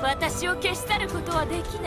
私を消し去ることはできない。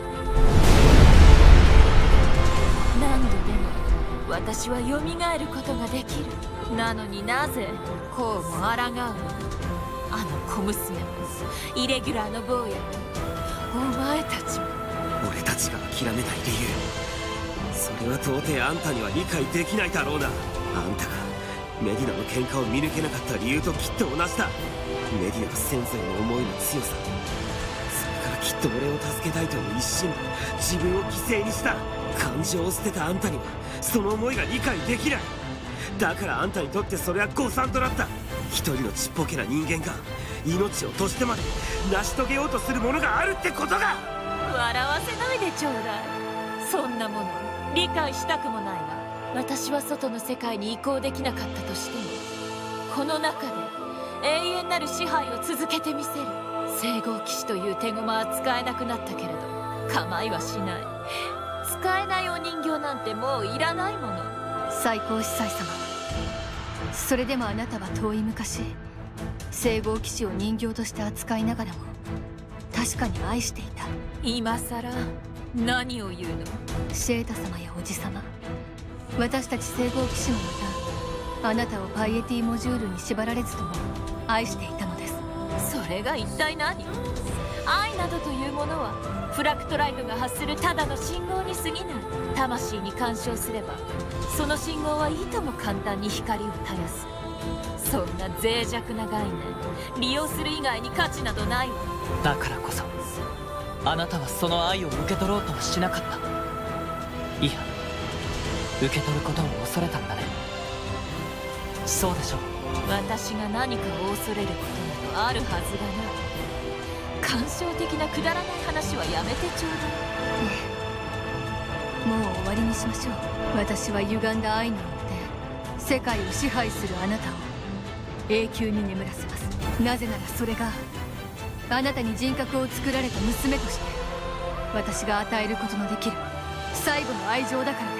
何度でも私は蘇ることができる。なのになぜこうも抗うの。あの小娘もイレギュラーの坊やもお前たちも。 俺たちが諦めない理由、それは到底あんたには理解できないだろうな。あんたがメディナの喧嘩を見抜けなかった理由ときっと同じだ。メディナの先祖への思いの強さ、それからきっと俺を助けたいという一心で自分を犠牲にした。感情を捨てたあんたにはその思いが理解できない。だからあんたにとってそれは誤算となった。一人のちっぽけな人間が命を賭してまで成し遂げようとするものがあるってことが。 笑わせないでちょうだい。そんなもの理解したくもないわ。私は外の世界に移行できなかったとしても、この中で永遠なる支配を続けてみせる。聖号騎士という手駒は使えなくなったけれど構いはしない。使えないお人形なんてもういらないもの。 最高司祭様、それでもあなたは遠い昔聖号騎士を人形として扱いながらも確かに愛していた。 今さら何を言うの。 シェータ様やおじさま、私たち聖号騎士もまたあなたをパイエティモジュールに縛られずとも愛していたのです。 それが一体何。愛などというものはフラクトライトが発するただの信号に過ぎない。魂に干渉すればその信号はいとも簡単に光を絶やす。そんな脆弱な概念利用する以外に価値などないわ。 だからこそあなたはその愛を受け取ろうとはしなかった。いや、受け取ることを恐れたんだね。そうでしょう。 私が何かを恐れることなどあるはずがない。感傷的なくだらない話はやめてちょうだい。 もう終わりにしましょう。私は歪んだ愛によって世界を支配するあなたを永久に眠らせます。なぜならそれがあなたに人格を作られた娘として私が与えることのできる最後の愛情だからです。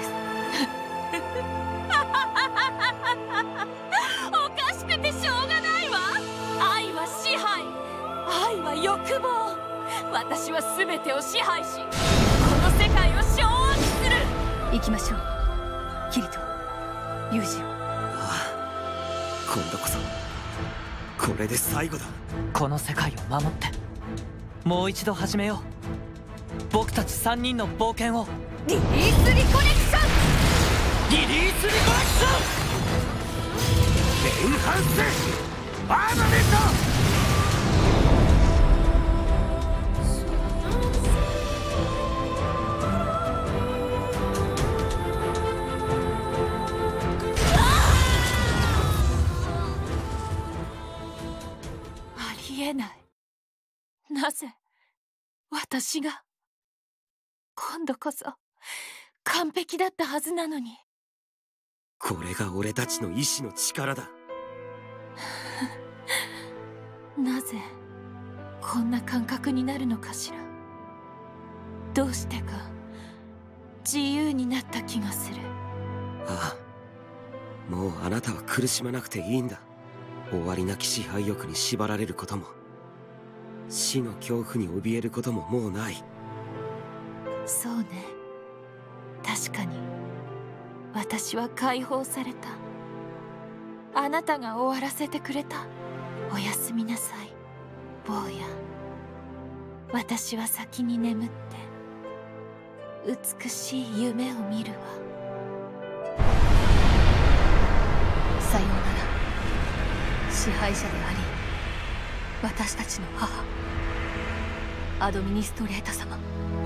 おかしくてしょうがないわ。愛は支配、愛は欲望。私は全てを支配しこの世界を掌握する。 行きましょうキリト、ユージを。 ああ、今度こそこれで最後だ。 この世界を守ってもう一度始めよう。僕たち3人の冒険を。 リリースリコネクション。 リリースリコネクション。 エンハンスアーマメント。 ありえない。なぜ私が。今度こそ完璧だったはずなのに。 これが俺たちの意志の力だ。 なぜこんな感覚になるのかしら。どうしてか自由になった気がする。 ああ、もうあなたは苦しまなくていいんだ。終わりなき支配欲に縛られることも死の恐怖に怯えることももうない。 そうね、確かに私は解放された。あなたが終わらせてくれた。おやすみなさい坊や。私は先に眠って美しい夢を見るわ。 さようなら支配者であり私たちの母アドミニストレータ様。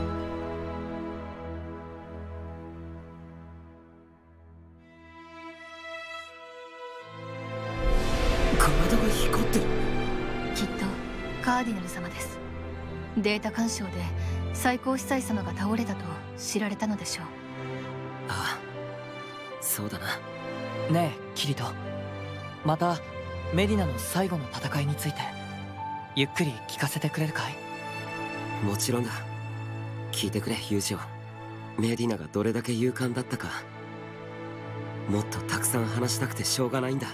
体が光ってる。 きっとカーディナル様です。データ干渉で最高司祭様が倒れたと知られたのでしょう。 ああ、そうだな。 ねえキリト、またメディナの最後の戦いについてゆっくり聞かせてくれるかい？ もちろんだ。聞いてくれユージオ。メディナがどれだけ勇敢だったか、もっとたくさん話したくてしょうがないんだ。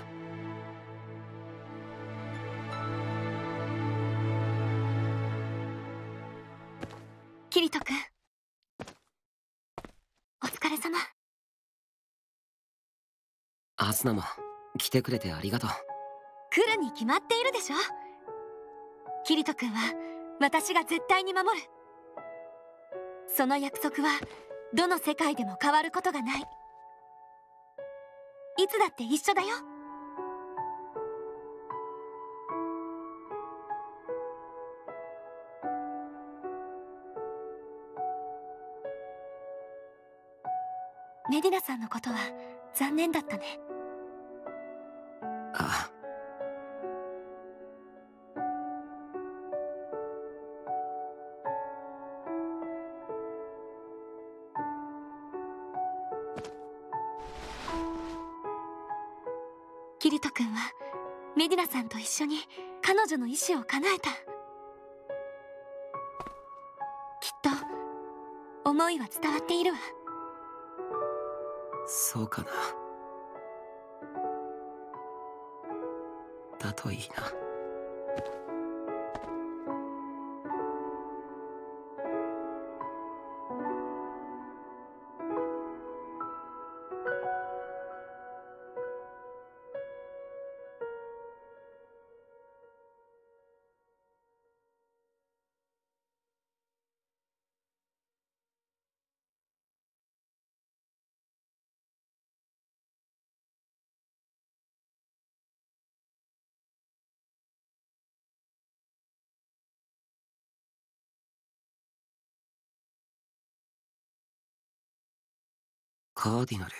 キリト君、お疲れ様。 アスナも来てくれてありがとう。 来るに決まっているでしょ。キリト君は私が絶対に守る。その約束はどの世界でも変わることがない。いつだって一緒だよ。メディナさんのことは残念だったね。 あ、 キリト君はメディナさんと一緒に彼女の意志を叶えた。きっと思いは伝わっているわ。 そうかな。だといいな。カーディナル。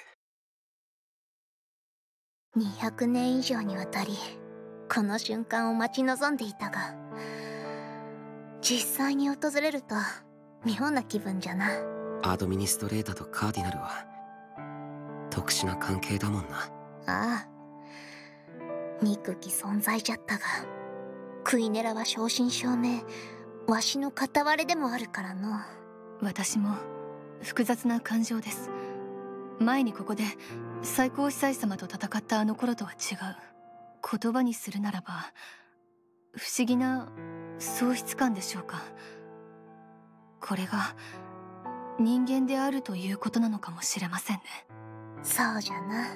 200年以上にわたりこの瞬間を待ち望んでいたが、実際に訪れると妙な気分じゃな。 アドミニストレータとカーディナルは特殊な関係だもんな。 ああ、憎き存在じゃったが、クイネラは正真正銘わしの片割れでもあるからの。 私も複雑な感情です。前にここで最高司祭様と戦ったあの頃とは違う。言葉にするならば不思議な喪失感でしょうか。これが人間であるということなのかもしれませんね。 そうじゃな。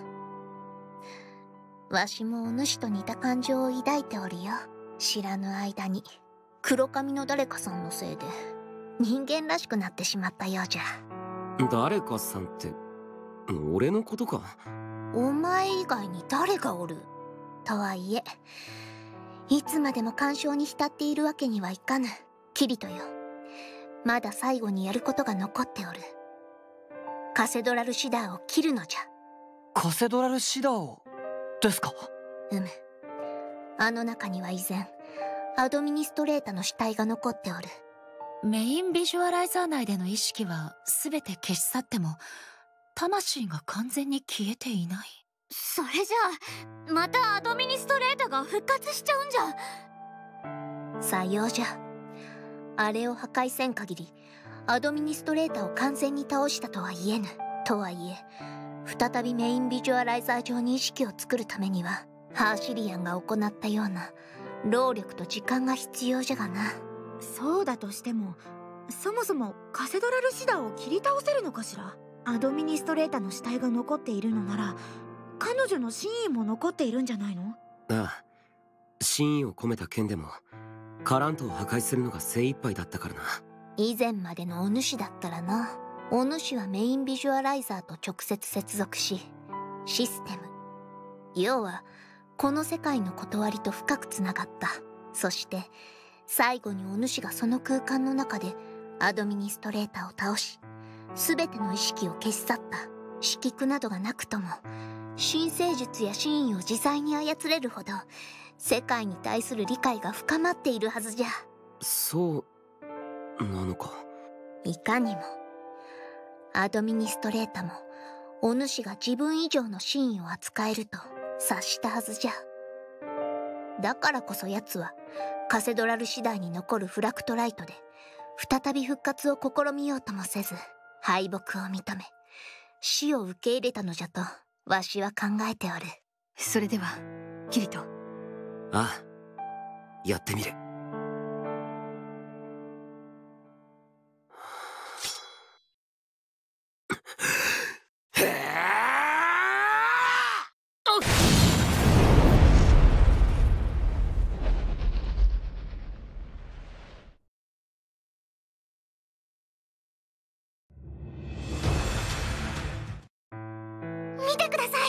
わしもお主と似た感情を抱いておるよ。知らぬ間に黒髪の誰かさんのせいで人間らしくなってしまったようじゃ。 誰かさんって俺のことか？ お前以外に誰がおる？とはいえ、いつまでも干渉に浸っているわけにはいかぬ。キリトよ、まだ最後にやることが残っておる。カセドラルシダーを切るのじゃ。 カセドラルシダーをですか？ あの中には以前アドミニストレータの死体が残っておる。 メインビジュアライザー内での意識は全て消し去っても魂が完全に消えていない。 それじゃあまたアドミニストレータが復活しちゃうんじゃ。さようじゃ。あれを破壊せん限りアドミニストレータを完全に倒したとは言えぬ。とはいえ再びメインビジュアライザー上に意識を作るためにはハーシリアンが行ったような労力と時間が必要じゃがな。 そうだとしても、そもそもカセドラルシダーを切り倒せるのかしら。アドミニストレータの死体が残っているのなら彼女の真意も残っているんじゃないの？ ああ、真意を込めた剣でもカラントを破壊するのが精一杯だったからな。 以前までのお主だったらな。お主はメインビジュアライザーと直接接続し、システム、要はこの世界の断りと深くつながった。そして最後にお主がその空間の中でアドミニストレーターを倒し、全ての意識を消し去った。色苦などがなくとも神聖術や真意を自在に操れるほど世界に対する理解が深まっているはずじゃ。 そうなのか。 いかにもアドミニストレータもお主が自分以上の真意を扱えると察したはずじゃ。だからこそ奴はカセドラル次第に残るフラクトライトで再び復活を試みようともせず、敗北を認め死を受け入れたのじゃとわしは考えておる。 それではキリト。 ああ、やってみる。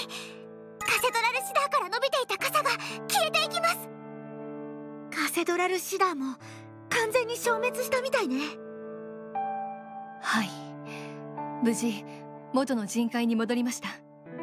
カセドラルシダーから伸びていた傘が消えていきます。 カセドラルシダーも完全に消滅したみたいね。 はい、無事元の人海に戻りました。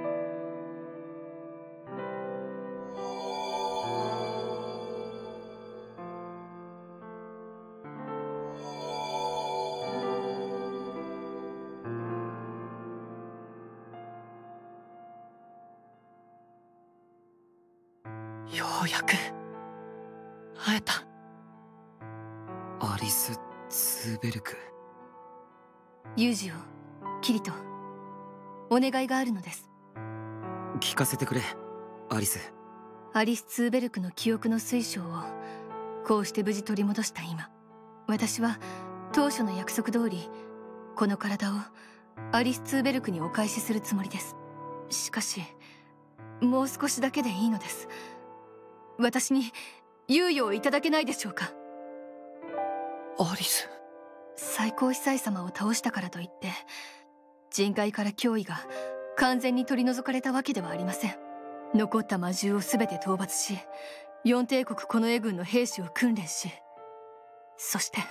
ようやく会えた。 アリス・ツーベルク。 ユージオ、キリト、お願いがあるのです。 聞かせてくれ、アリス。 アリス・ツーベルクの記憶の水晶をこうして無事取り戻した今、私は当初の約束通りこの体をアリス・ツーベルクにお返しするつもりです。しかしもう少しだけでいいのです。私に猶予をいただけないでしょうか。 アリス。 最高司祭様を倒したからといって人海から脅威が完全に取り除かれたわけではありません。残った魔獣を全て討伐し、四帝国近衛軍の兵士を訓練し、そして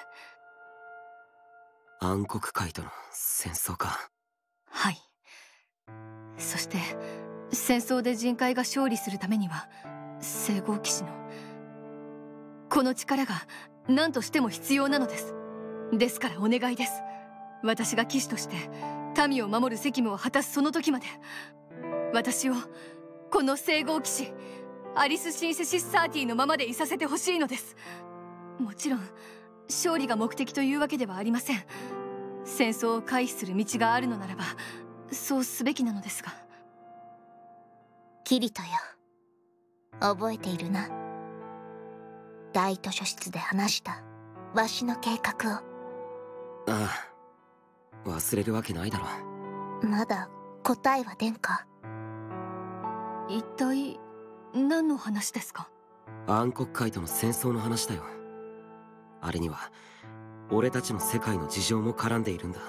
暗黒界との戦争か。 はい。そして戦争で人海が勝利するためには聖号騎士のこの力が何としても必要なのです。ですからお願いです。私が騎士として民を守る責務を果たすその時まで、私をこの聖号騎士アリス・シンセシス・サーティのままでいさせてほしいのです。もちろん勝利が目的というわけではありません。戦争を回避する道があるのならばそうすべきなのですが。 キリトよ、覚えているな。大図書室で話したわしの計画を。 ああ、忘れるわけないだろ。 まだ答えは出んか。 一体何の話ですか？ 暗黒界との戦争の話だよ。あれには俺たちの世界の事情も絡んでいるんだ。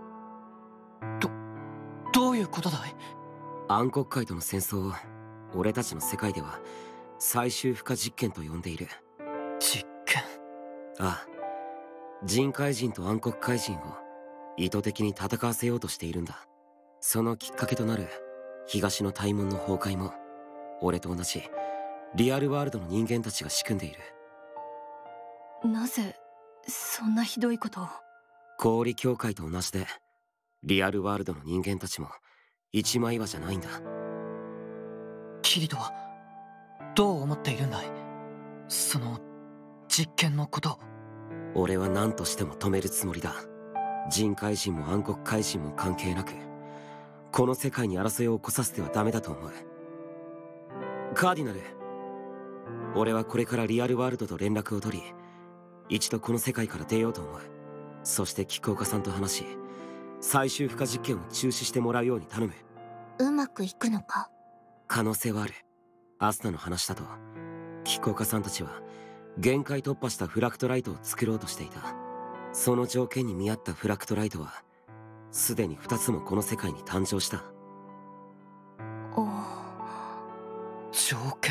どういうことだい？ 暗黒界との戦争を俺たちの世界では最終負荷実験と呼んでいる。 実験？ ああ、人海人と暗黒界人を意図的に戦わせようとしているんだ。そのきっかけとなる東の大門の崩壊も俺と同じリアルワールドの人間たちが仕組んでいる。 なぜそんなひどいことを？ 氷境界と同じでリアルワールドの人間たちも一枚岩じゃないんだ。 キリトはどう思っているんだい？その実験のことを。 俺は何としても止めるつもりだ。人海人も暗黒界人も関係なくこの世界に争いを起こさせてはダメだと思う。カーディナル、俺はこれからリアルワールドと連絡を取り一度この世界から出ようと思う。そして菊岡さんと話し最終負荷実験を中止してもらうように頼む。 うまくいくのか？ 可能性はある。アスナの話だと菊岡さんたちは限界突破したフラクトライトを作ろうとしていた。その条件に見合ったフラクトライトはすでに2つもこの世界に誕生した。 お条件？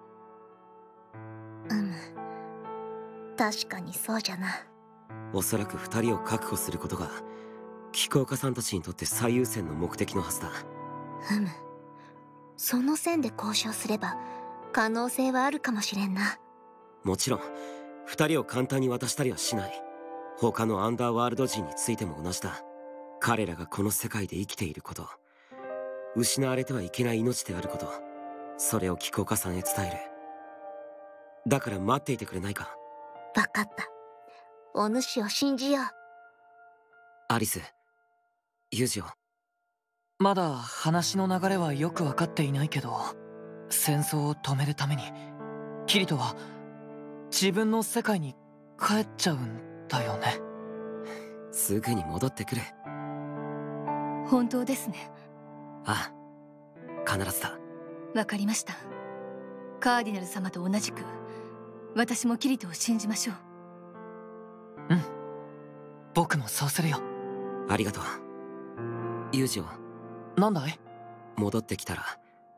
確かにそうじゃな。 おそらく2人を確保することが菊岡さんたちにとって最優先の目的のはずだ。 その線で交渉すれば可能性はあるかもしれんな。 もちろん2人を簡単に渡したりはしない。他のアンダーワールド人についても同じだ。彼らがこの世界で生きていること、失われてはいけない命であること、それを菊岡さんへ伝える。だから待っていてくれないか？ 分かった。お主を信じよう。 アリス、ユージオ。 まだ話の流れはよく分かっていないけど、戦争を止めるためにキリトは自分の世界に帰っちゃうんだよね。 すぐに戻ってくる。 本当ですね。 ああ、必ずだ。 わかりました。カーディナル様と同じく私もキリトを信じましょう。 うん、僕もそうするよ。 ありがとうユージオ。 なんだい？ 戻ってきたら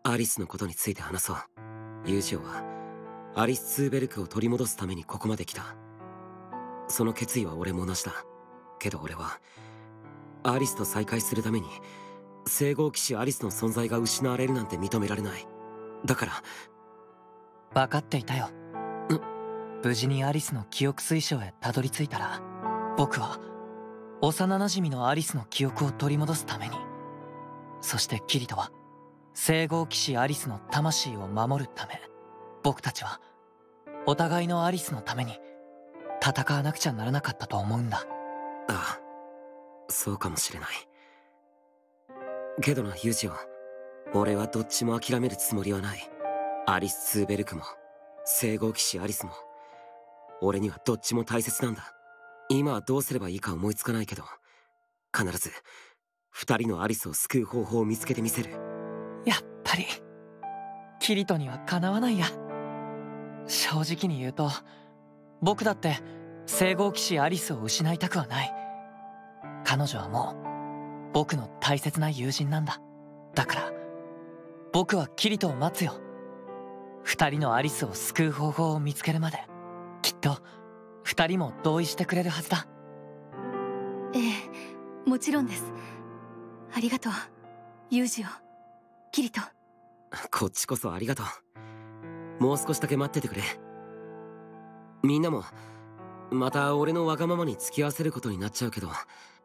アリスのことについて話そう。ユージオはアリス・ツーベルクを取り戻すためにここまで来た。その決意は俺も同じだ。けど俺はアリスと再会するために聖号騎士アリスの存在が失われるなんて認められない。だから分かっていたよ。無事にアリスの記憶水晶へたどり着いたら、僕は幼なじみのアリスの記憶を取り戻すために、そしてキリトは聖号騎士アリスの魂を守るため、僕たちはお互いのアリスのために戦わなくちゃならなかったと思うんだ。 ああ、そうかもしれない。けどなユージオ、俺はどっちも諦めるつもりはない。アリス・ツーベルクも聖号騎士アリスも俺にはどっちも大切なんだ。今はどうすればいいか思いつかないけど、必ず二人のアリスを救う方法を見つけてみせる。 やっぱりキリトにはかなわないや。正直に言うと、僕だって聖号騎士アリスを失いたくはない。彼女はもう僕の大切な友人なんだ。だから僕はキリトを待つよ。二人のアリスを救う方法を見つけるまで、きっと二人も同意してくれるはずだ。 ええ、もちろんです。ありがとうユージオ、キリト。 こっちこそありがとう。もう少しだけ待っててくれ。みんなもまた俺のわがままに付き合わせることになっちゃうけど。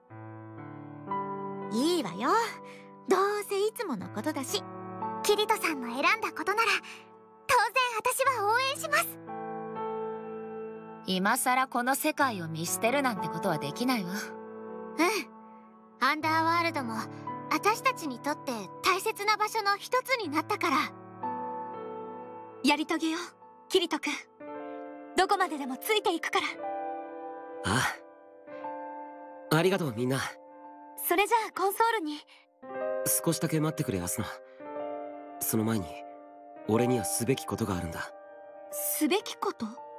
いいわよ、どうせいつものことだし。 キリトさんの選んだことなら当然私は応援します。 今さらこの世界を見捨てるなんてことはできないわ。 アンダーワールドも私たちにとって大切な場所の一つになったから。 やり遂げようキリト君。どこまででもついていくから。 ああ、ありがとうみんな。 それじゃあコンソールに。 少しだけ待ってくれアスナ。その前に俺にはすべきことがあるんだ。 すべきこと？